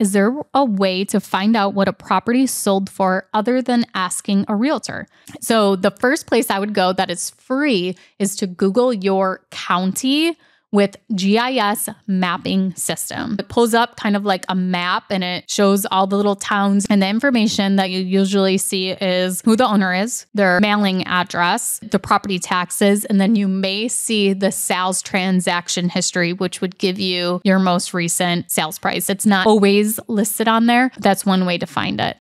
is there a way to find out what a property sold for other than asking a realtor? So the first place I would go that is free is to Google your county with GIS mapping system. It pulls up kind of like a map and it shows all the little towns, and the information that you usually see is who the owner is, their mailing address, the property taxes, and then you may see the sales transaction history, which would give you your most recent sales price. It's not always listed on there. That's one way to find it.